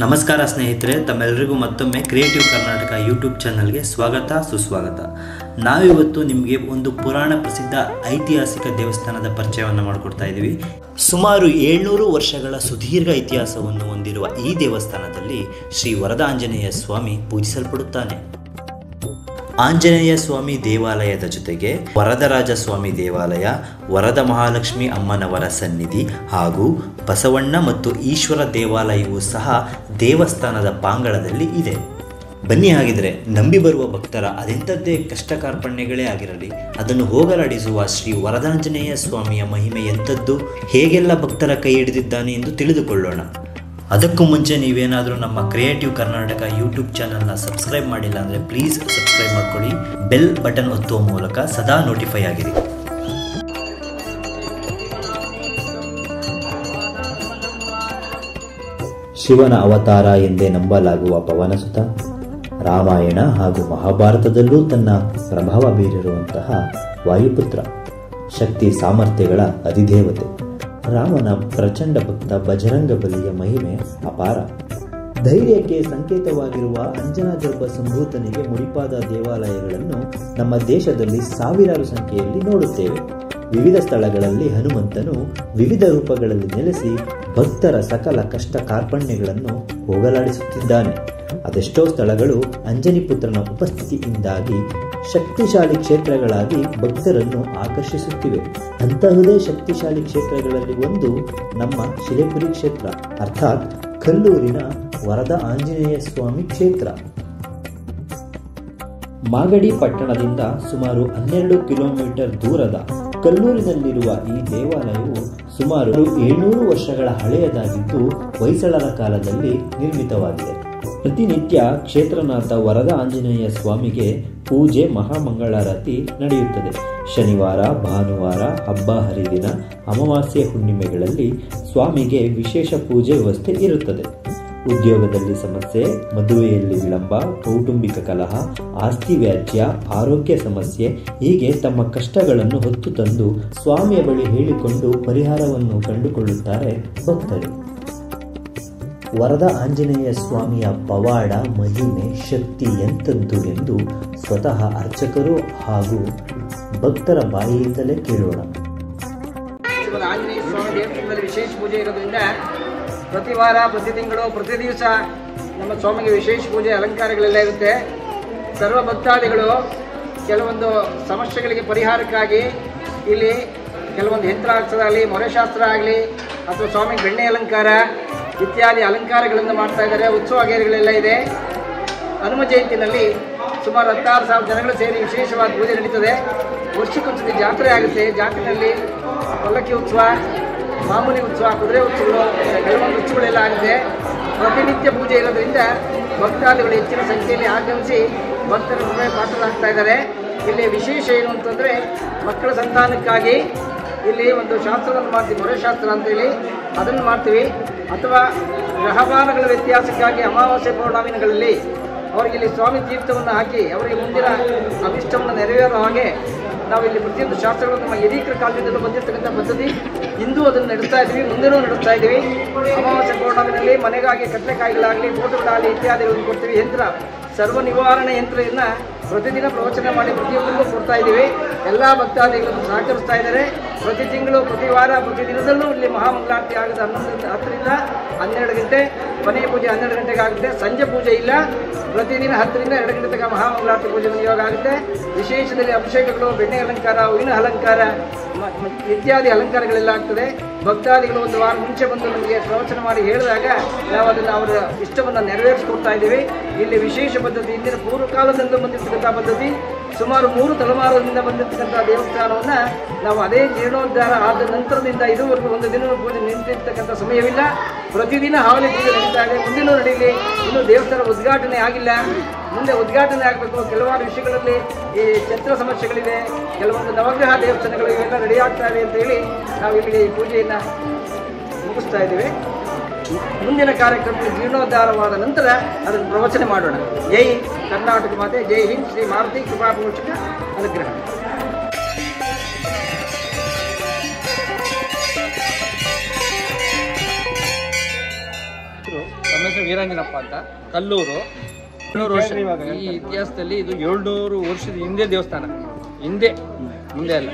ನಮಸ್ಕಾರ ಸ್ನೇಹಿತರೆ, ತಮ್ಮೆಲ್ಲರಿಗೂ ಮತ್ತೊಮ್ಮೆ ಕ್ರಿಯೇಟಿವ್ ಕರ್ನಾಟಕ ಯೂಟ್ಯೂಬ್ ಚಾನಲ್ಗೆ ಸ್ವಾಗತ ಸುಸ್ವಾಗತ. ನಾವಿವತ್ತು ನಿಮಗೆ ಒಂದು ಪುರಾಣ ಪ್ರಸಿದ್ಧ ಐತಿಹಾಸಿಕ ದೇವಸ್ಥಾನದ ಪರಿಚಯವನ್ನು ಮಾಡಿಕೊಡ್ತಾ ಇದ್ದೀವಿ. ಸುಮಾರು 700 ವರ್ಷಗಳ ಸುದೀರ್ಘ ಇತಿಹಾಸವನ್ನು ಹೊಂದಿರುವ ಈ ದೇವಸ್ಥಾನದಲ್ಲಿ ಶ್ರೀ ವರದಾಂಜನೇಯ ಸ್ವಾಮಿ ಪೂಜಿಸಲ್ಪಡುತ್ತಾನೆ. ಆಂಜನೇಯ ಸ್ವಾಮಿ ದೇವಾಲಯದ ಜೊತೆಗೆ ವರದರಾಜ ಸ್ವಾಮಿ ದೇವಾಲಯ, ವರದ ಮಹಾಲಕ್ಷ್ಮಿ ಅಮ್ಮನವರ ಸನ್ನಿಧಿ ಹಾಗೂ ಬಸವಣ್ಣ ಮತ್ತು ಈಶ್ವರ ದೇವಾಲಯವೂ ಸಹ ದೇವಸ್ಥಾನದ ಪಾಂಗಳದಲ್ಲಿ ಇದೆ. ಬನ್ನಿ, ಹಾಗಿದ್ರೆ ನಂಬಿ ಬರುವ ಭಕ್ತರ ಅದೆಂಥದ್ದೇ ಕಷ್ಟ ಕಾರ್ಪಣ್ಯಗಳೇ ಆಗಿರಲಿ ಅದನ್ನು ಹೋಗಲಾಡಿಸುವ ಶ್ರೀ ವರದಾಂಜನೇಯ ಸ್ವಾಮಿಯ ಮಹಿಮೆ ಎಂಥದ್ದು, ಹೇಗೆಲ್ಲ ಭಕ್ತರ ಕೈ ಹಿಡಿದಿದ್ದಾನೆ ಎಂದು ತಿಳಿದುಕೊಳ್ಳೋಣ. ಅದಕ್ಕೂ ಮುಂಚೆ ನೀವೇನಾದರೂ ನಮ್ಮ ಕ್ರಿಯೇಟಿವ್ ಕರ್ನಾಟಕ ಯೂಟ್ಯೂಬ್ ಚಾನಲ್ನ ಸಬ್ಸ್ಕ್ರೈಬ್ ಮಾಡಿಲ್ಲ ಅಂದರೆ ಪ್ಲೀಸ್ ಸಬ್ಸ್ಕ್ರೈಬ್ ಮಾಡ್ಕೊಳ್ಳಿ. ಬೆಲ್ ಬಟನ್ ಒತ್ತುವ ಮೂಲಕ ಸದಾ ನೋಟಿಫೈ ಆಗಿರಿ. ಶಿವನ ಅವತಾರ ಎಂದೇ ನಂಬಲಾಗುವ ಪವನಸುತ, ರಾಮಾಯಣ ಹಾಗೂ ಮಹಾಭಾರತದಲ್ಲೂ ತನ್ನ ಪ್ರಭಾವ ಬೀರಿರುವಂತಹ ವಾಯುಪುತ್ರ, ಶಕ್ತಿ ಸಾಮರ್ಥ್ಯಗಳ ಅಧಿದೇವತೆ, ರಾಮನ ಪ್ರಚಂಡ ಭಕ್ತ ಬಜರಂಗ ಬಲಿಯ ಮಹಿಮೆ ಅಪಾರ. ಧೈರ್ಯಕ್ಕೆ ಸಂಕೇತವಾಗಿರುವ ಅಂಜನಾಗರ್ಭ ಸಂಭೂತನಿಗೆ ಮುಡಿಪಾದ ದೇವಾಲಯಗಳನ್ನು ನಮ್ಮ ದೇಶದಲ್ಲಿ ಸಾವಿರಾರು ಸಂಖ್ಯೆಯಲ್ಲಿ ನೋಡುತ್ತೇವೆ. ವಿವಿಧ ಸ್ಥಳಗಳಲ್ಲಿ ಹನುಮಂತನು ವಿವಿಧ ರೂಪಗಳಲ್ಲಿ ನೆಲೆಸಿ ಭಕ್ತರ ಸಕಲ ಕಷ್ಟ ಕಾರ್ಪಣ್ಯಗಳನ್ನು ಹೋಗಲಾಡಿಸುತ್ತಿದ್ದಾನೆ. ಅದೆಷ್ಟೋ ಸ್ಥಳಗಳು ಅಂಜನಿ ಪುತ್ರನ ಉಪಸ್ಥಿತಿಯಿಂದಾಗಿ ಶಕ್ತಿಶಾಲಿ ಕ್ಷೇತ್ರಗಳಾಗಿ ಭಕ್ತರನ್ನು ಆಕರ್ಷಿಸುತ್ತಿವೆ. ಅಂತಹುದೇ ಶಕ್ತಿಶಾಲಿ ಕ್ಷೇತ್ರಗಳಲ್ಲಿ ಒಂದು ನಮ್ಮ ಶಿಲೆಪುರಿ ಕ್ಷೇತ್ರ, ಅರ್ಥಾತ್ ಕಲ್ಲೂರಿನ ವರದ ಆಂಜನೇಯ ಸ್ವಾಮಿ ಕ್ಷೇತ್ರ. ಮಾಗಡಿ ಪಟ್ಟಣದಿಂದ ಸುಮಾರು 12 ಕಿಲೋಮೀಟರ್ ದೂರದ ಕಲ್ಲೂರಿನಲ್ಲಿರುವ ಈ ದೇವಾಲಯವು ಸುಮಾರು 700 ವರ್ಷಗಳ ಹಳೆಯದಾಗಿದ್ದು ಹೊಯ್ಸಳರ ಕಾಲದಲ್ಲಿ ನಿರ್ಮಿತವಾಗಿದೆ. ಪ್ರತಿನಿತ್ಯ ಕ್ಷೇತ್ರನಾಥ ವರದ ಆಂಜನೇಯ ಸ್ವಾಮಿಗೆ ಪೂಜೆ, ಮಹಾಮಂಗಳಾರತಿ ನಡೆಯುತ್ತದೆ. ಶನಿವಾರ, ಭಾನುವಾರ, ಹಬ್ಬ ಹರಿದಿನ, ಅಮಾವಾಸ್ಯೆ, ಹುಣ್ಣಿಮೆಗಳಲ್ಲಿ ಸ್ವಾಮಿಗೆ ವಿಶೇಷ ಪೂಜೆ ವ್ಯವಸ್ಥೆ ಇರುತ್ತದೆ. ಉದ್ಯೋಗದಲ್ಲಿ ಸಮಸ್ಯೆ, ಮದುವೆಯಲ್ಲಿ ವಿಳಂಬ, ಕೌಟುಂಬಿಕ ಕಲಹ, ಆಸ್ತಿ ವ್ಯಾಜ್ಯ, ಆರೋಗ್ಯ ಸಮಸ್ಯೆ ಹೀಗೆ ತಮ್ಮ ಕಷ್ಟಗಳನ್ನು ಹೊತ್ತು ತಂದು ಸ್ವಾಮಿಯ ಬಳಿ ಹೇಳಿಕೊಂಡು ಪರಿಹಾರವನ್ನು ಕಂಡುಕೊಳ್ಳುತ್ತಾರೆ ಭಕ್ತರು. ವರದ ಆಂಜನೇಯ ಸ್ವಾಮಿಯ ಪವಾಡ, ಮಹಿಮೆ, ಶಕ್ತಿ ಎಂಥದ್ದು ಎಂದು ಸ್ವತಃ ಅರ್ಚಕರು ಹಾಗೂ ಭಕ್ತರ ಬಾಯಿಯಿಂದಲೇ ಕೇಳೋಣ. ಆಂಜನೇಯ ಸ್ವಾಮಿ ದೇವಸ್ಥಾನದಲ್ಲಿ ವಿಶೇಷ ಪೂಜೆ ಇರೋದ್ರಿಂದ ಪ್ರತಿ ವಾರ, ಪ್ರತಿ ತಿಂಗಳು, ಪ್ರತಿ ದಿವಸ ನಮ್ಮ ಸ್ವಾಮಿಗೆ ವಿಶೇಷ ಪೂಜೆ ಅಲಂಕಾರಗಳೆಲ್ಲ ಇರುತ್ತೆ. ಸರ್ವ ಭಕ್ತಾದಿಗಳು ಕೆಲವೊಂದು ಸಮಸ್ಯೆಗಳಿಗೆ ಪರಿಹಾರಕ್ಕಾಗಿ ಇಲ್ಲಿ ಕೆಲವೊಂದು ಯಂತ್ರಾಕ್ಷರ ಆಗಲಿ, ಮೊರೆಶಾಸ್ತ್ರ ಆಗಲಿ ಅಥವಾ ಸ್ವಾಮಿಗೆ ಬೆಣ್ಣೆ ಅಲಂಕಾರ ಇತ್ಯಾದಿ ಅಲಂಕಾರಗಳನ್ನು ಮಾಡ್ತಾ ಇದ್ದಾರೆ. ಉತ್ಸವ ಗೇರುಗಳೆಲ್ಲ ಇದೆ. ಹನುಮ ಜಯಂತಿನಲ್ಲಿ ಸುಮಾರು 16,000 ಜನಗಳು ಸೇರಿ ವಿಶೇಷವಾದ ಪೂಜೆ ನಡೀತದೆ. ವರ್ಷಕ್ಕೊಂದ್ಸತಿ ಜಾತ್ರೆ ಆಗುತ್ತೆ. ಜಾತ್ರೆಯಲ್ಲಿ ಪಲ್ಲಕ್ಕಿ ಉತ್ಸವ, ಮಾಮೂಲಿ ಉತ್ಸವ, ಕುದುರೆ ಉತ್ಸವಗಳು, ಕೆಲವೊಂದು ಉತ್ಸವಗಳೆಲ್ಲ ಆಗಿದೆ. ಪ್ರತಿನಿತ್ಯ ಪೂಜೆ ಇರೋದ್ರಿಂದ ಭಕ್ತಾದಿಗಳು ಹೆಚ್ಚಿನ ಸಂಖ್ಯೆಯಲ್ಲಿ ಆಗಮಿಸಿ ಭಕ್ತರ ಕೃಪೆಗೆ ಪಾತ್ರರಾಗ್ತಾ ಇದ್ದಾರೆ. ಇಲ್ಲಿ ವಿಶೇಷ ಏನು ಅಂತಂದರೆ, ಮಕ್ಕಳ ಸಂತಾನಕ್ಕಾಗಿ ಇಲ್ಲಿ ಒಂದು ಶಾಸ್ತ್ರವನ್ನು ಮಾಡ್ತೀವಿ, ಮೊರೆಶಾಸ್ತ್ರ ಅಂತೇಳಿ ಅದನ್ನು ಮಾಡ್ತೀವಿ. ಅಥವಾ ಗ್ರಹಮಾನಗಳ ವ್ಯತ್ಯಾಸಕ್ಕಾಗಿ ಅಮಾವಾಸ್ಯೆ ಪೌರ್ಣಮಿಗಳಲ್ಲಿ ಅವರಿಗೆ ಇಲ್ಲಿ ಸ್ವಾಮಿ ತೀರ್ಥವನ್ನು ಹಾಕಿ ಅವರಿಗೆ ಮುಂದಿನ ಅಭಿಷ್ಟವನ್ನು ನೆರವೇರೋ ಹಾಗೆ ನಾವು ಇಲ್ಲಿ ಪ್ರತಿಯೊಂದು ಶಾಸ್ತ್ರಗಳು ನಮ್ಮ ಹಿರೀಕರ ಕಾಲದಿಂದಲೂ ಬಂದಿರತಕ್ಕಂಥ ಪದ್ಧತಿ ಇಂದು ಅದನ್ನು ನಡೆಸ್ತಾ ಇದ್ದೀವಿ, ಮುಂದೆನೂ ನಡೆಸ್ತಾ ಇದ್ದೀವಿ. ಅಮಾವಾಸ್ಯೆ ಪೌರ್ಣಮಿನಲ್ಲಿ ಮನೆಗಾಗಿ ಕಟ್ಟಲೆಕಾಯಿಗಳಾಗಲಿ, ಫೋಟೋಗಳಾಗಲಿ ಇತ್ಯಾದಿಗಳನ್ನು ಕೊಡ್ತೀವಿ. ಯಂತ್ರ, ಸರ್ವ ನಿವಾರಣೆ ಯಂತ್ರವನ್ನು ಪ್ರತಿದಿನ ಪ್ರವಚನ ಮಾಡಿ ಪ್ರತಿಯೊಬ್ಬರಿಗೂ ಕೊಡ್ತಾ ಇದ್ದೀವಿ. ಎಲ್ಲ ಭಕ್ತಾದಿಗಳನ್ನು ಸಹಕರಿಸ್ತಾ ಇದ್ದಾರೆ. ಪ್ರತಿ ತಿಂಗಳು, ಪ್ರತಿ ವಾರ, ಪ್ರತಿ ದಿನದಲ್ಲೂ ಇಲ್ಲಿ ಮಹಾಮಂಗಳಾರತಿ ಆಗುತ್ತೆ. 10ರಿಂದ 12 ಗಂಟೆ, ಕೊನೆಯ ಪೂಜೆ 12 ಗಂಟೆಗೆ ಆಗುತ್ತೆ. ಸಂಜೆ ಪೂಜೆ ಇಲ್ಲ. ಪ್ರತಿದಿನ 10ರಿಂದ 2 ಗಂಟೆ ತನಕ ಮಹಾಮಂಗಳಾರತಿ ಪೂಜೆ ವಿನಿಯೋಗ ಆಗುತ್ತೆ. ವಿಶೇಷದಲ್ಲಿ ಅಭಿಷೇಕಗಳು, ಬೆಣ್ಣೆ ಅಲಂಕಾರ, ಹೂವಿನ ಅಲಂಕಾರ ಇತ್ಯಾದಿ ಅಲಂಕಾರಗಳೆಲ್ಲ ಆಗ್ತದೆ. ಭಕ್ತಾದಿಗಳು ಒಂದು ವಾರ ಮುಂಚೆ ಬಂದು ನಮಗೆ ಪ್ರವಚನ ಮಾಡಿ ಹೇಳಿದಾಗ ನಾವು ಅದನ್ನು ಅವರ ಇಷ್ಟವನ್ನು ನೆರವೇರಿಸ್ಕೊಡ್ತಾ ಇದ್ದೀವಿ. ಇಲ್ಲಿ ವಿಶೇಷ ಪದ್ಧತಿ, ಇಂದಿನ ಪೂರ್ವಕಾಲದಿಂದ ಬಂದಿರತಕ್ಕಂಥ ಪದ್ಧತಿ, ಸುಮಾರು 3 ತಲೆಮಾರುಗಳಿಂದ ಬಂದಿರತಕ್ಕಂಥ ದೇವಸ್ಥಾನವನ್ನು ನಾವು ಅದೇ ಜೀರ್ಣೋದ್ಧಾರ ಆದ ನಂತರದಿಂದ ಇದುವರೆಗೂ ಒಂದು ದಿನ ಪೂಜೆ ನಿಂತಿರ್ತಕ್ಕಂಥ ಸಮಯವಿಲ್ಲ. ಪ್ರತಿದಿನ ಹಾವಳಿ ಪೂಜೆ ನಡೀತಾ ಇದೆ. ಮುಂದಿನೂ ನಡೀಲಿ. ಇನ್ನೂ ದೇವಸ್ಥಾನ ಉದ್ಘಾಟನೆ ಆಗಿಲ್ಲ, ಮುಂದೆ ಉದ್ಘಾಟನೆ ಆಗಬೇಕು. ಕೆಲವಾರು ವಿಷಯಗಳಲ್ಲಿ ಈ ಛತ್ರ ಸಮಸ್ಯೆಗಳಿದೆ, ಕೆಲವೊಂದು ನವಗ್ರಹ ದೇವಸ್ಥಾನಗಳು ಇವೆಲ್ಲ ರೆಡಿ ಆಗ್ತಾ ಇದೆ ಅಂತೇಳಿ ನಾವು ಇಲ್ಲಿ ಪೂಜೆಯನ್ನು ಮುಗಿಸ್ತಾ ಇದ್ದೀವಿ. ಮುಂದಿನ ಕಾರ್ಯಕ್ರಮದಲ್ಲಿ ಜೀರ್ಣೋದ್ಧಾರವಾದ ನಂತರ ಅದನ್ನು ಪ್ರವಚನ ಮಾಡೋಣ. ಜೈ ಕರ್ನಾಟಕ ಮಾತೆ, ಜೈ ಹಿಂದ್. ಶ್ರೀ ಮಾರುತಿ ಕೃಪಾಪೋಷಕ ಅನುಗ್ರಹ. ನಮ್ಮ ಹೆಸರು ವೀರಾಂಜನಪ್ಪ ಅಂತ, ಕಲ್ಲೂರು. 700 ವರ್ಷ ಈ ಇತಿಹಾಸದಲ್ಲಿ ಇದು 700 ವರ್ಷದ ಹಿಂದೆ ದೇವಸ್ಥಾನ. ಹಿಂದೆ ಮುಂದೆ ಅಲ್ಲ.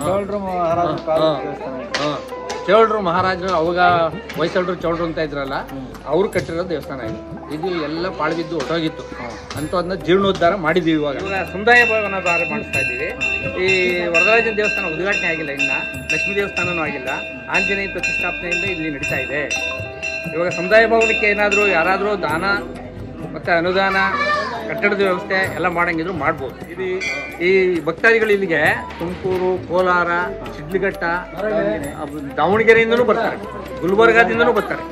ಚೋಳರು ಮಹಾರಾಜರು ಅವಾಗ ಹೊಯ್ಸಳರು ಚೋಳರು ಅಂತ ಇದ್ರಲ್ಲ, ಅವ್ರು ಕಟ್ಟಿರೋ ದೇವಸ್ಥಾನ ಇದು ಎಲ್ಲ ಪಾಳ್ಬಿದ್ದು ಹೊಟ್ಟೋಗಿತ್ತು ಅಂತ ಅದನ್ನ ಜೀರ್ಣೋದ್ಧಾರ ಮಾಡಿದ್ದೀವಿ. ಇವಾಗ ಸಮುದಾಯ ಭವನ ಮಾಡಿಸ್ತಾ ಇದ್ದೀವಿ. ಈ ವರದರಾಜನ ದೇವಸ್ಥಾನ ಉದ್ಘಾಟನೆ ಆಗಿಲ್ಲ, ಇನ್ನ ಲಕ್ಷ್ಮೀ ದೇವಸ್ಥಾನನೂ ಆಗಿಲ್ಲ. ಆಂಜನೇಯ ಪ್ರತಿಷ್ಠಾಪನೆಯಿಂದ ಇಲ್ಲಿ ನಡೀತಾ ಇದೆ. ಇವಾಗ ಸಮುದಾಯ ಭವನಕ್ಕೆ ಏನಾದರೂ ಯಾರಾದರೂ ದಾನ ಮತ್ತು ಅನುದಾನ, ಕಟ್ಟಡದ ವ್ಯವಸ್ಥೆ ಎಲ್ಲ ಮಾಡಂಗಿದ್ರು ಮಾಡ್ಬೋದು. ಈ ಭಕ್ತಾದಿಗಳು ಇಲ್ಲಿಗೆ ತುಮಕೂರು, ಕೋಲಾರ, ಶಿಡ್ಲಘಟ್ಟ, ದಾವಣಗೆರೆಯಿಂದನೂ ಬರ್ತಾರೆ, ಗುಲ್ಬರ್ಗಾದಿಂದನೂ ಬರ್ತಾರೆ.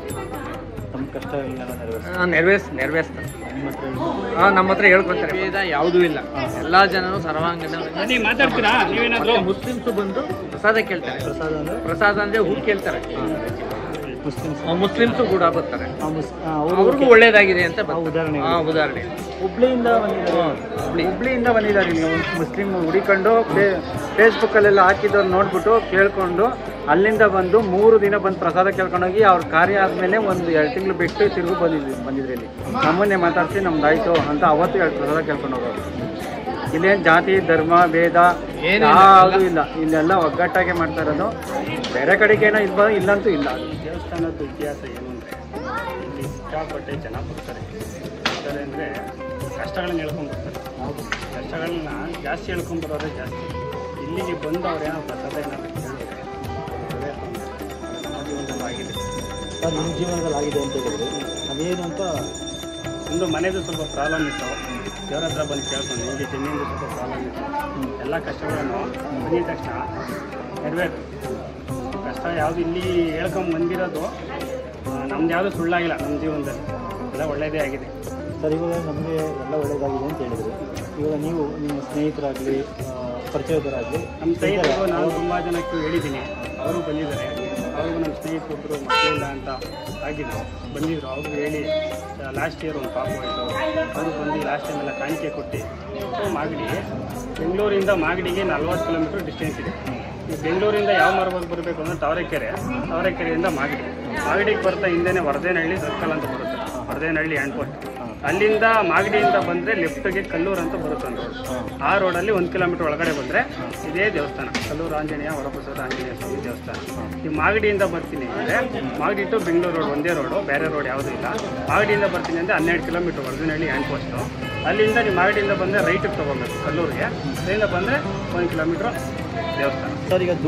ನೆರವೇರಿಸ್ತಾರೆ. ನಮ್ಮ ಹತ್ರ ಹೇಳ್ಕೊತಾರೆ. ಭೇದ ಯಾವುದೂ ಇಲ್ಲ, ಎಲ್ಲ ಜನರು ಸರ್ವಾಂಗೀಣ. ಮುಸ್ಲಿಮ್ಸು ಬಂದು ಪ್ರಸಾದ ಕೇಳ್ತಾರೆ. ಪ್ರಸಾದ ಅಂದ್ರೆ ಹೂ ಕೇಳ್ತಾರೆ. ಮುಸ್ಲಿಮ್ಸು ಕೂಡ ಬರ್ತಾರೆ, ಅವ್ರಿಗೂ ಒಳ್ಳೇದಾಗಿದೆ ಅಂತ ಉದಾಹರಣೆ. ಹುಬ್ಳಿಯಿಂದ ಬಂದಿದ್ದಾರೆ. ನೀವು ಮುಸ್ಲಿಂ ಹುಡಿಕೊಂಡು ಫೇಸ್ಬುಕ್ಕಲ್ಲೆಲ್ಲ ಹಾಕಿದ್ದವ್ರು ನೋಡ್ಬಿಟ್ಟು ಕೇಳ್ಕೊಂಡು ಅಲ್ಲಿಂದ ಬಂದು 3 ದಿನ ಬಂದು ಪ್ರಸಾದ ಕೇಳ್ಕೊಂಡೋಗಿ ಅವ್ರ ಕಾರ್ಯ ಆದಮೇಲೆ ಒಂದು 2 ತಿಂಗಳು ಬಿಟ್ಟು ತಿರುಗು ಬಂದಿದ್ರಿ. ಇಲ್ಲಿ ನಮ್ಮನ್ನೇ ಮಾತಾಡಿಸಿ ನಮ್ದಾಯ್ತು ಅಂತ ಅವತ್ತು 2 ಪ್ರಸಾದ ಕೇಳ್ಕೊಂಡು ಹೋಗೋದು. ಇಲ್ಲೇನು ಜಾತಿ ಧರ್ಮ ಭೇದ ಯಾವುದೂ ಇಲ್ಲ. ಇಲ್ಲೆಲ್ಲ ಒಗ್ಗಟ್ಟಾಗೆ ಮಾಡ್ತಾ ಇರೋದು. ಬೇರೆ ಕಡೆಗೆ ಏನೋ ಇಲ್ಲಂತೂ ಇಲ್ಲ. ದೇವಸ್ಥಾನದ ಇತಿಹಾಸ ಏನು ಅಂದರೆ, ಇಲ್ಲಿ ಸಿಕ್ಕಾಪಟ್ಟೆ ಜನ ಬರ್ತಾರೆ. ಅಂದರೆ ಕಷ್ಟಗಳನ್ನ ಹೇಳ್ಕೊಂಡ್ಬರ್ತಾರೆ. ಕಷ್ಟಗಳನ್ನ ಜಾಸ್ತಿ ಹೇಳ್ಕೊಂಬರೋರೆ ಜಾಸ್ತಿ. ಇಲ್ಲಿಗೆ ಬಂದು ಅವ್ರು ಏನೋ ಪ್ರಸಾದ ಏನಾದ್ರು ಕೇಳಿದ್ರೆ ನಮ್ಮ ಜೀವನದಲ್ಲಿ ಆಗಿದೆ. ನಿಮ್ಮ ಜೀವನದಲ್ಲಿ ಆಗಿದೆ ಅಂತ ಹೇಳಿದ್ರೆ ಅದೇನು ಅಂತ ಒಂದು ಮನೆದು ಸ್ವಲ್ಪ ಪ್ರಾಬ್ಲಮ್ ಇತ್ತು. ದೇವ್ರ ಹತ್ರ ಬಂದು ಕೇಳ್ಕೊಂಡು ನಿಮಗೆ ಜಮೀನಿಂದ ಸ್ವಲ್ಪ ಪ್ರಾಬ್ಲಮ್ ಇತ್ತು. ಎಲ್ಲ ಕಷ್ಟಗಳನ್ನು ಬಂದಿದ ತಕ್ಷಣ ನೆರವೇರು. ಕಷ್ಟ ಯಾವುದು ಇಲ್ಲಿ ಹೇಳ್ಕೊಂಡು ಬಂದಿರೋದು ನಮ್ದು ಯಾವುದೂ ಸುಳ್ಳಾಗಿಲ್ಲ. ನಮ್ಮ ಜೀವನದಲ್ಲಿ ಎಲ್ಲ ಒಳ್ಳೆಯದೇ ಆಗಿದೆ. ಸರ್, ಇವಾಗ ನಮಗೆ ಎಲ್ಲ ಒಳ್ಳೆಯದಾಗಿದೆ ಅಂತ ಹೇಳಿದ್ರು. ಇವಾಗ ನೀವು ನಿಮ್ಮ ಸ್ನೇಹಿತರಾಗಲಿ ಪರಿಚಯದವರಾಗಲಿ, ನಮ್ಮ ಸ್ನೇಹಿತರು ನಾನು ತುಂಬ ಜನಕ್ಕೆ ಹೇಳಿದ್ದೀನಿ, ಅವರು ಬಂದಿದ್ದಾರೆ. ಅವ್ರಿಗೂ ನಮ್ಮ ಸ್ನೇಹಿತರೊಬ್ಬರು ಮಕ್ಕಳಿಲ್ಲ ಅಂತ ಆಗಿದ್ರು, ಬಂದಿದ್ದರು. ಅವ್ರಿಗೂ ಹೇಳಿ ಲಾಸ್ಟ್ ಇಯರ್ ಒಂದು ಪಾಪ ಹೋಯಿತು. ಅವರು ಬಂದು ಲಾಸ್ಟ್ ಟೈಮ್ ಎಲ್ಲ ಕಾಣಿಕೆ ಕೊಟ್ಟು ಮಾಗಡಿ, ಬೆಂಗಳೂರಿಂದ ಮಾಗಡಿಗೆ 40 ಕಿಲೋಮೀಟ್ರ್ ಡಿಸ್ಟೆನ್ಸ್ ಇದೆ. ಈ ಬೆಂಗಳೂರಿಂದ ಯಾವ ಮಾರ್ಗಕ್ಕೆ ಬರಬೇಕು ಅಂದರೆ ತಾವರೆಕೆರೆಯಿಂದ ಮಾಗಡಿಗೆ ಬರ್ತಾ ಹಿಂದೆನೇ ವರದೇನಹಳ್ಳಿ ಸರ್ಕಲ್ ಅಂತ ಬರುತ್ತೆ. Varadenahalli hand post. ಅಲ್ಲಿಂದ ಮಾಗಡಿಯಿಂದ ಬಂದರೆ ಲೆಫ್ಟ್ಗೆ ಕಲ್ಲೂರು ಅಂತ ಬರುತ್ತೆ ಒಂದು ರೋಡ್. ಆ ರೋಡಲ್ಲಿ 1 ಕಿಲೋಮೀಟ್ರ್ ಒಳಗಡೆ ಬಂದರೆ ಇದೇ ದೇವಸ್ಥಾನ, ಕಲ್ಲೂರು ಆಂಜನೇಯ ವರಪ್ರಸಾದ ಆಂಜನೇಯ ಸ್ವಾಮಿ ದೇವಸ್ಥಾನ. ಈ ಮಾಗಡಿಯಿಂದ ಬರ್ತೀನಿ ಅಂದರೆ ಮಾಗಡಿ ಟು ಬೆಂಗಳೂರು ರೋಡ್ ಒಂದೇ ರೋಡು, ಬೇರೆ ರೋಡ್ ಯಾವುದೂ ಇಲ್ಲ. ಮಾಗಡಿಯಿಂದ ಬರ್ತೀನಿ ಅಂದರೆ 12 ಕಿಲೋಮೀಟ್ರ್ ವರದೇನಹಳ್ಳಿ ಹ್ಯಾಂಡ್ ಪೋಸ್ಟು. ಅಲ್ಲಿಂದ ನೀವು ಮಾಗಡಿಯಿಂದ ಬಂದರೆ ರೈಟಿಗೆ ತೊಗೊಬೇಕು ಕಲ್ಲೂರಿಗೆ. ಅಲ್ಲಿಂದ ಬಂದರೆ 1 ಕಿಲೋಮೀಟ್ರ್ ದೇವಸ್ಥಾನ. ಸರ್, ಈಗ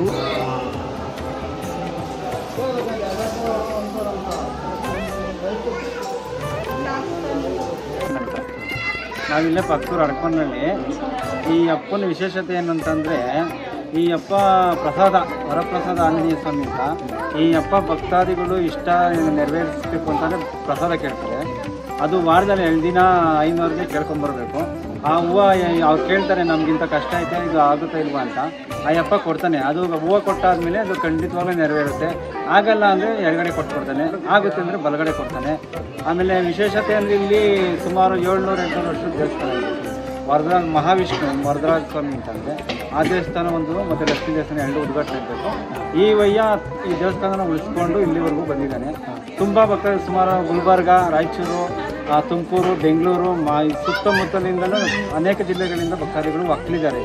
ನಾವಿಲ್ಲೇ ಪಕ್ಕೂರು ಅಡ್ಕೊಂಡಲ್ಲಿ ಈ ಅಪ್ಪನ ವಿಶೇಷತೆ ಏನಂತಂದರೆ, ಈ ಅಪ್ಪ ಪ್ರಸಾದ ವರಪ್ರಸಾದ ಆಂಜನೇಯ ಸ್ವಾಮಿ ಅಂತ. ಈ ಅಪ್ಪ ಭಕ್ತಾದಿಗಳು ಇಷ್ಟ ನೆರವೇರಿಸಬೇಕು ಅಂತಂದರೆ ಪ್ರಸಾದ ಕೇಳ್ತಾರೆ. ಅದು ವಾರದಲ್ಲಿ 2 ದಿನ 500ಗೆ ಕೇಳ್ಕೊಂಬರ್ಬೇಕು. ಆ ಹೂವು ಅವ್ರು ಕೇಳ್ತಾರೆ, ನಮಗಿಂತ ಕಷ್ಟ ಐತೆ, ಇದು ಆಗುತ್ತಾ ಇಲ್ವಾ ಅಂತ. ಆ ಅಪ್ಪ ಕೊಡ್ತಾನೆ. ಅದು ಹೂವು ಕೊಟ್ಟಾದ್ಮೇಲೆ ಅದು ಖಂಡಿತವಾಗ್ಲೂ ನೆರವೇರುತ್ತೆ. ಆಗಲ್ಲ ಅಂದರೆ ಎಡಗಡೆ ಕೊಟ್ಕೊಡ್ತಾನೆ, ಆಗುತ್ತೆ ಅಂದರೆ ಬಲಗಡೆ ಕೊಡ್ತಾನೆ. ಆಮೇಲೆ ವಿಶೇಷತೆ ಅಂದರೆ ಇಲ್ಲಿ ಸುಮಾರು 700-800 ವರ್ಷದ ದೇವಸ್ಥಾನ ಇದೆ. ವರದರಾಜ ಮಹಾವಿಷ್ಣು ವರದರಾಜ ಸ್ವಾಮಿ ಅಂತಂದರೆ ಆ ದೇವಸ್ಥಾನ ಒಂದು, ಮತ್ತು ಲಕ್ಷ್ಮೀ ದೇವಸ್ಥಾನ 2 ಉದ್ಘಾಟನೆ ಇರಬೇಕು. ಈ ದೇವಸ್ಥಾನನ ಉಳಿಸ್ಕೊಂಡು ಇಲ್ಲಿವರೆಗೂ ಬಂದಿದ್ದಾನೆ. ತುಂಬ ಭಕ್ತರು ಸುಮಾರು ಗುಲ್ಬರ್ಗ, ರಾಯಚೂರು, ತುಮಕೂರು, ಬೆಂಗಳೂರು, ಸುತ್ತಮುತ್ತಲಿಂದಲೂ ಅನೇಕ ಜಿಲ್ಲೆಗಳಿಂದ ಭಕ್ತಾದಿಗಳು ಒಕ್ಕಲಿದ್ದಾರೆ.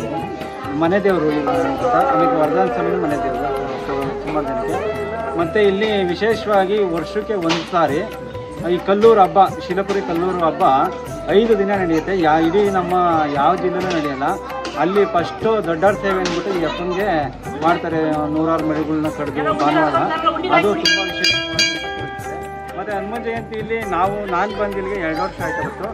ಮನೆ ದೇವರು ಆಮೇಲೆ ವರದಾನ ಸ್ವಾಮಿ ಮನೆ ದೇವರು ಸುಮಾರು ಜನಕ್ಕೆ. ಮತ್ತು ಇಲ್ಲಿ ವಿಶೇಷವಾಗಿ ವರ್ಷಕ್ಕೆ 1 ಸಾರಿ ಈ ಕಲ್ಲೂರು ಹಬ್ಬ, ಶಿಲಪುರಿ ಕಲ್ಲೂರು ಹಬ್ಬ 5 ದಿನ ನಡೆಯುತ್ತೆ. ಇಡೀ ನಮ್ಮ ಯಾವ ಜಿಲ್ಲೆನೂ ನಡೆಯಲ್ಲ. ಅಲ್ಲಿ ಫಸ್ಟು ದೊಡ್ಡವ್ರ ಸೇವೆ ಅಂದ್ಬಿಟ್ಟು ಈ ಅಪ್ಪನಿಗೆ ಮಾಡ್ತಾರೆ. 100 ಮರಿಗಳನ್ನ ಕಡಿದು ಭಾನುವಾರ, ಅದು ತುಂಬ ವಿಶೇಷ. ಮತ್ತು ಹನುಮ ಜಯಂತಿಯಲ್ಲಿ ನಾನು ಬಂದಿಲ್ಲಿಗೆ 2 ವರ್ಷ ಆಯ್ತು.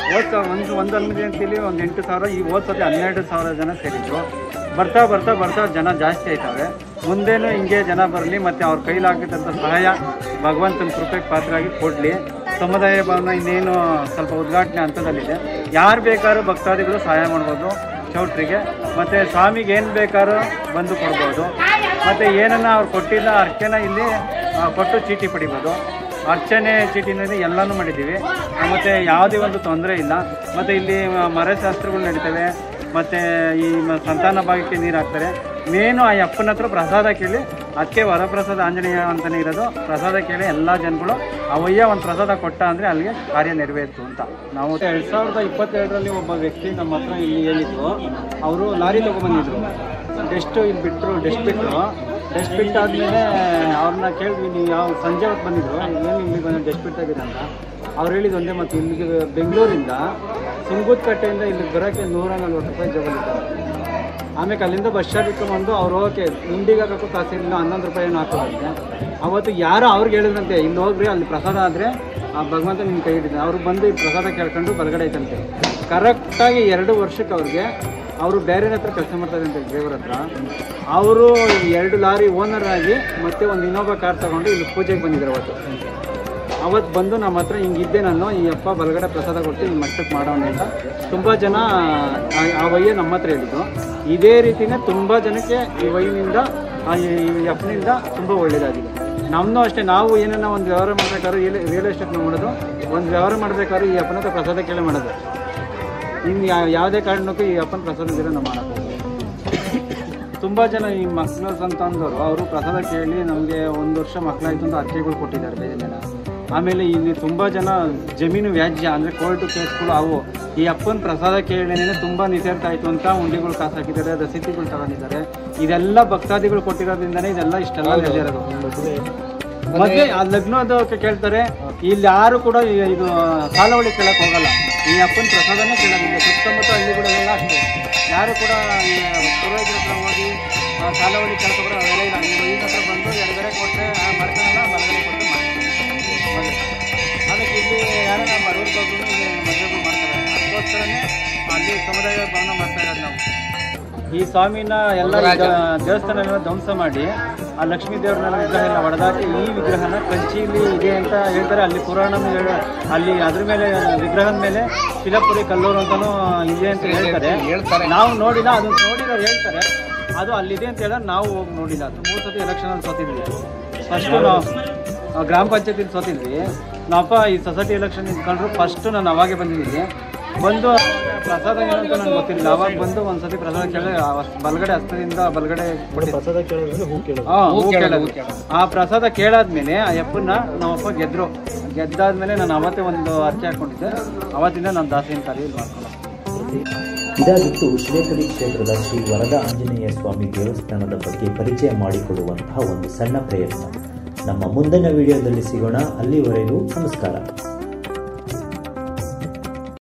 ಒಂದು ಹನುಮ ಜಯಂತಿಯಲ್ಲಿ ಒಂದು 8,000, ಈ ಹೋದ್ಸತಿ 12,000 ಜನ ಸೇರಿದ್ರು. ಬರ್ತಾ ಜನ ಜಾಸ್ತಿ ಆಯ್ತವೆ. ಮುಂದೇನು ಹಿಂಗೆ ಜನ ಬರಲಿ, ಮತ್ತು ಅವ್ರ ಕೈಲಾಗಿದ್ದಂಥ ಸಹಾಯ ಭಗವಂತನ ಕೃಪೆಗೆ ಪಾತ್ರರಾಗಿ ಕೊಡಲಿ. ಸಮುದಾಯ ಭವನ ಇನ್ನೇನು ಸ್ವಲ್ಪ ಉದ್ಘಾಟನೆ ಹಂತದಲ್ಲಿದೆ. ಯಾರು ಬೇಕಾದ್ರೂ ಭಕ್ತಾದಿಗಳು ಸಹಾಯ ಮಾಡ್ಬೋದು ಚೌಟ್ರಿಗೆ. ಮತ್ತು ಸ್ವಾಮಿಗೆ ಏನು ಬೇಕಾದ್ರೂ ಬಂದು ಕೊಡ್ಬೋದು. ಮತ್ತು ಏನನ್ನ ಅವ್ರು ಕೊಟ್ಟಿಲ್ಲ ಅರ್ಚನೆ ಇಲ್ಲಿ ಕೊಟ್ಟು ಚೀಟಿ ಪಡಿಬೋದು. ಅರ್ಚನೆ ಚೀಟಿನಲ್ಲಿ ಎಲ್ಲನೂ ಮಾಡಿದ್ದೀವಿ. ಮತ್ತು ಯಾವುದೇ ಒಂದು ತೊಂದರೆ ಇಲ್ಲ. ಮತ್ತು ಇಲ್ಲಿ ಮರಶಾಸ್ತ್ರಗಳು ನಡೀತವೆ. ಮತ್ತು ಈ ಸಂತಾನ ಭಾಗಕ್ಕೆ ನೀರು ಹಾಕ್ತಾರೆ. ಮೇನು ಆ ಅಪ್ಪನ ಹತ್ರ ಪ್ರಸಾದ ಕೇಳಿ ಅದಕ್ಕೆ ವರಪ್ರಸಾದ ಆಂಜನೇಯ ಅಂತಲೇ ಇರೋದು. ಪ್ರಸಾದ ಕೇಳಿ ಎಲ್ಲ ಜನಗಳು ಅವಯ್ಯ ಒಂದು ಪ್ರಸಾದ ಕೊಟ್ಟ ಅಂದರೆ ಅಲ್ಲಿಗೆ ಕಾರ್ಯ ನೆರವೇರಿತು ಅಂತ. ನಾವು 2022ರಲ್ಲಿ ಒಬ್ಬ ವ್ಯಕ್ತಿ ನಮ್ಮ ಹತ್ರ ಇಲ್ಲಿ ಹೇಳಿದ್ರು, ಅವರು ಲಾರಿ ತೊಗೊಂಬಂದಿದ್ರು, ಇಲ್ಲಿ ಬಿಟ್ಟರು, ಡೆಸ್ಟ್ ಬಿಟ್ಟಾದ್ಮೇಲೆ ಅವ್ರನ್ನ ಕೇಳಿದ್ವಿ, ನೀವು ಯಾವ ಸಂಜೆ ಹೊತ್ತು ಬಂದಿದ್ರು, ಏನು ಇಲ್ಲಿ ಬಂದು ಡೆಸ್ಟ್ ಬಿಟ್ಟಾಗಿದೆ ಅಂತ. ಅವ್ರು ಹೇಳಿದ್ದು ಒಂದೇ ಮತ್ತು ಇಲ್ಲಿಗೆ ಬೆಂಗಳೂರಿಂದ ಸುಂಗುದಕಟ್ಟೆಯಿಂದ ಇಲ್ಲಿಗೆ ಬರೋಕ್ಕೆ 140 ರೂಪಾಯಿ ಜಗಲಿದ್ದಾರೆ. ಆಮೇಲೆ ಅಲ್ಲಿಂದ ಬಸ್ ಚಾರ್ಜ್ ಇಟ್ಕೊಂಡ್ಬಂದು ಅವ್ರು ಹೋಗೋಕ್ಕೆ ಉಂಡಿಗೆ ಹಾಕೋಕ್ಕೂ ಕಾಸಿಲ್ಲ, 11 ರೂಪಾಯಿ ಏನು ಹಾಕೋದಂತೆ. ಅವತ್ತು ಯಾರೋ ಅವ್ರಿಗೆ ಹೇಳಿದ್ರಂತೆ, ಇಲ್ಲಿ ಹೋಗ್ರಿ ಅಲ್ಲಿ ಪ್ರಸಾದ ಆದರೆ ಆ ಭಗವಂತ ನಿಮ್ಮ ಕೈ ಹಿಡಿದ. ಅವ್ರು ಬಂದು ಈ ಪ್ರಸಾದ ಕೇಳ್ಕೊಂಡು ಬಲಗಡೆ ಐತಂತೆ. ಕರೆಕ್ಟಾಗಿ 2 ವರ್ಷಕ್ಕೆ ಅವ್ರಿಗೆ ಅವರು ಬೇರೆ ಹತ್ರ ಕೆಲಸ ಮಾಡ್ತಾರಂತೆ ಡ್ರೈವರ್ ಹತ್ರ. ಅವರು 2 ಲಾರಿ ಓನರ್ ಆಗಿ ಮತ್ತೆ ಒಂದು ಇನ್ನೋವಾ ಕಾರ್ ತೊಗೊಂಡು ಇಲ್ಲಿ ಪೂಜೆಗೆ ಬಂದಿದ್ರು. ಅವತ್ತು ಬಂದು ನಮ್ಮ ಹತ್ರ ಹಿಂಗಿದ್ದೆ ನಾನು, ಈ ಅಪ್ಪ ಬಲಗಡೆ ಪ್ರಸಾದ ಕೊಟ್ಟು ಈ ಮಟ್ಟಕ್ಕೆ ಮಾಡೋಣ ಅಂತ ತುಂಬ ಜನ ಆ ವಯ್ಯ ನಮ್ಮ ಹತ್ರ ಹೇಳಿದ್ದು. ಇದೇ ರೀತಿಯೇ ತುಂಬ ಜನಕ್ಕೆ ಈ ವಯ್ಯನಿಂದ ಈ ಅಪ್ಪನಿಂದ ತುಂಬ ಒಳ್ಳೆಯದಾಗಿದೆ. ನಮ್ಮನ್ನೂ ಅಷ್ಟೇ, ನಾವು ಏನನ್ನ ಒಂದು ವ್ಯವಹಾರ ಮಾಡಬೇಕಾದ್ರೂ ರಿಯಲ್ ಎಸ್ಟೇಟ್ ಮಾಡೋದು, ಒಂದು ವ್ಯವಹಾರ ಮಾಡಬೇಕಾದ್ರೂ ಈ ಅಪ್ಪನ ಹತ್ರ ಪ್ರಸಾದ ಕೇಳಿ ಮಾಡೋದು. ಇನ್ನು ಯಾವುದೇ ಕಾರಣಕ್ಕೂ ಈ ಅಪ್ಪನ ಪ್ರಸಾದ ಇದ್ರೆ ನಾವು ಮಾಡೋದು. ತುಂಬ ಜನ ಈ ಮಕ್ಕಳು ಅಂತಂದವರು ಅವರು ಪ್ರಸಾದ ಕೇಳಿ ನಮಗೆ 1 ವರ್ಷ ಮಕ್ಕಳಾಯಿತು ಅಂತ ಅರ್ಕೆಗಳು ಕೊಟ್ಟಿದ್ದಾರೆ ಬೇರೆ ಜನ. ಆಮೇಲೆ ಇಲ್ಲಿ ತುಂಬ ಜನ ಜಮೀನು ವ್ಯಾಜ್ಯ ಅಂದರೆ ಕೋರ್ಟು ಕೇಸ್ಗಳು ಅವು ಈ ಅಪ್ಪನ ಪ್ರಸಾದ ಕೇಳಿನೇ ತುಂಬ ನಿಸರ್ಗ ಆಯಿತು ಅಂತ ಉಂಡಿಗಳು ಕಾಸು ಹಾಕಿದ್ದಾರೆ, ರಸೀತಿಗಳು ತಗೊಂಡಿದ್ದಾರೆ. ಇದೆಲ್ಲ ಭಕ್ತಾದಿಗಳು ಕೊಟ್ಟಿರೋದ್ರಿಂದನೇ ಇದೆಲ್ಲ ಇಷ್ಟೆಲ್ಲ ನಡೆದಿರೋದು. ಮತ್ತೆ ಆ ಲಗ್ನದಕ್ಕೆ ಕೇಳ್ತಾರೆ, ಇಲ್ಲಿ ಯಾರು ಕೂಡ ಇದು ಸಾಲವಳಿ ಕೇಳಕ್ಕೆ ಹೋಗಲ್ಲ, ಈ ಅಪ್ಪನ ಪ್ರಸಾದನೇ ಕೇಳೋದಿಲ್ಲ. ಸುತ್ತಮುತ್ತ ಹಳ್ಳಿಗಳೆಲ್ಲ ಅಷ್ಟೇ, ಯಾರು ಕೂಡ ಪುರೋಹಿತರ ಹತ್ರ ಹೋಗಿ ಸಾಲವಳಿ ಕೇಳ್ಕೊಬ್ರೆ ಅವೆಲ್ಲ ಇಲ್ಲ. ನೀವು ಈ ಹತ್ರ ಬಂದು ಎಡಗಡೆ ಕೊಟ್ಟರೆ ಮಾಡ್ತಾನಲ್ಲ, ಬಲಗಡೆ ಕೊಟ್ಟರೆ ಮಾಡ್ತಾರೆ. ಅದಕ್ಕೆ ಇಲ್ಲಿ ಯಾರು ನಾವು ಬಡವರು ಮದುವೆಗಳು ಮಾಡ್ತಾರೆ, ಅದಕ್ಕೋಸ್ಕರನೇ ಅಲ್ಲಿ ಸಮುದಾಯ ಭವನ ಮಾಡ್ತಾ ಇರೋದು ನಾವು. ಈ ಸ್ವಾಮಿನ ಎಲ್ಲ ದೇವಸ್ಥಾನ ಧ್ವಂಸ ಮಾಡಿ ಆ ಲಕ್ಷ್ಮೀ ದೇವ್ರನ್ನೆಲ್ಲ ವಿಗ್ರಹ ಎಲ್ಲ ಹೊಡೆದಾಕಿ ಈ ವಿಗ್ರಹನ ಕಂಚಿಲಿ ಇದೆ ಅಂತ ಹೇಳ್ತಾರೆ. ಅಲ್ಲಿ ಪುರಾಣ ಅಲ್ಲಿ ಅದ್ರ ಮೇಲೆ ವಿಗ್ರಹದ ಮೇಲೆ ಶಿಲಾಪುರಿ ಕಲ್ಲೂರು ಅಂತಲೂ ಇದೆ ಅಂತ ಹೇಳ್ತಾರೆ. ನಾವು ನೋಡಿಲ್ಲ, ಅದನ್ನು ನೋಡಿರೋರು ಹೇಳ್ತಾರೆ ಅದು ಅಲ್ಲಿದೆ ಅಂತ ಹೇಳಿದ್ರೆ ನಾವು ಹೋಗಿ ನೋಡಿಲ್ಲ. ಅದು 3 ಸತಿ ಎಲೆಕ್ಷನಲ್ಲಿ ಸೋತಿದ್ವಿ. ಫಸ್ಟು ನಾವು ಗ್ರಾಮ ಪಂಚಾಯತಿಲಿ ಸೋತಿದ್ವಿ. ನಾವಪ್ಪ ಈ ಸೊಸೈಟಿ ಎಲೆಕ್ಷನ್ ನಿಂತ್ಕೊಂಡ್ರು ಫಸ್ಟು ನಾನು ಅವಾಗೆ ಬಂದಿದ್ದೀನಿ. ಬಂದು ಪ್ರಸಾದ ಏನಂತ ನನಗೆ ಗೊತ್ತಿಲ್ಲ. ಅವಾಗ ಬಂದು ಒಂದ್ಸತಿ ಪ್ರಸಾದ ಕೇಳಿ ಬಲಗಡೆ ಹಸ್ತದಿಂದ ಬಲಗಡೆ ಪ್ರಸಾದ ಆ ಪ್ರಸಾದ ಕೇಳಾದ್ಮೇಲೆ ಆ ಅಪ್ಪನ್ನ ನಮ್ಮಪ್ಪ ಗೆದ್ರು. ಗೆದ್ದಾದ್ಮೇಲೆ ನಾನು ಅವತ್ತೇ ಒಂದು ಅರ್ಕೆ ಹಾಕೊಂಡಿದ್ದೆ. ಅವತ್ತಿಂದ ನಾನು ದಾಸಿನ ಕಾರ್ಯ ಮಾಡ್ಕೊಂಡು. ಇದಾಗಿತ್ತು ಶ್ರೀಪುರಿ ಕ್ಷೇತ್ರದ ಶ್ರೀ ವರದ ಆಂಜನೇಯ ಸ್ವಾಮಿ ದೇವಸ್ಥಾನದ ಬಗ್ಗೆ ಪರಿಚಯ ಮಾಡಿಕೊಡುವಂತಹ ಒಂದು ಸಣ್ಣ ಪ್ರಯತ್ನ. ನಮ್ಮ ಮುಂದಿನ ವಿಡಿಯೋದಲ್ಲಿ ಸಿಗೋಣ. ಅಲ್ಲಿವರೆಗೂ ನಮಸ್ಕಾರ.